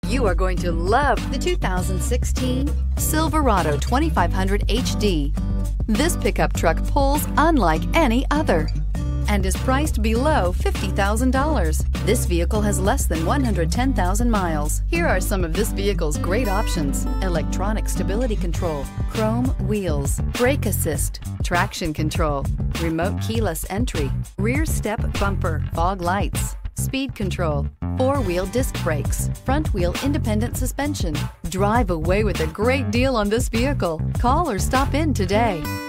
You are going to love the 2016 Silverado 2500 HD. This pickup truck pulls unlike any other and is priced below $50,000. This vehicle has less than 110,000 miles. Here are some of this vehicle's great options: electronic stability control, chrome wheels, brake assist, traction control, remote keyless entry, rear step bumper, fog lights, speed control, four-wheel disc brakes, front-wheel independent suspension. Drive away with a great deal on this vehicle. Call or stop in today.